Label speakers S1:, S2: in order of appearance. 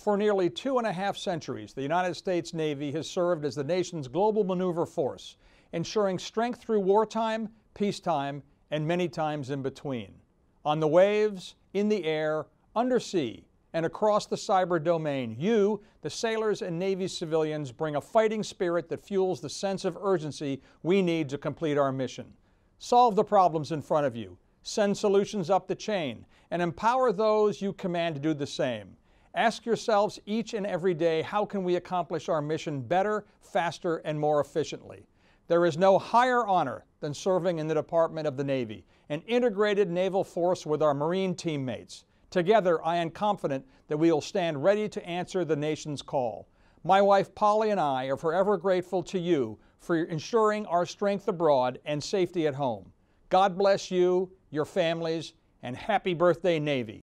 S1: For nearly 2.5 centuries, the United States Navy has served as the nation's global maneuver force, ensuring strength through wartime, peacetime, and many times in between. On the waves, in the air, undersea, and across the cyber domain, you, the sailors and Navy civilians, bring a fighting spirit that fuels the sense of urgency we need to complete our mission. Solve the problems in front of you, send solutions up the chain, and empower those you command to do the same. Ask yourselves each and every day, how can we accomplish our mission better, faster, and more efficiently? There is no higher honor than serving in the Department of the Navy, an integrated naval force with our Marine teammates. Together, I am confident that we will stand ready to answer the nation's call. My wife Polly and I are forever grateful to you for ensuring our strength abroad and safety at home. God bless you, your families, and happy birthday, Navy.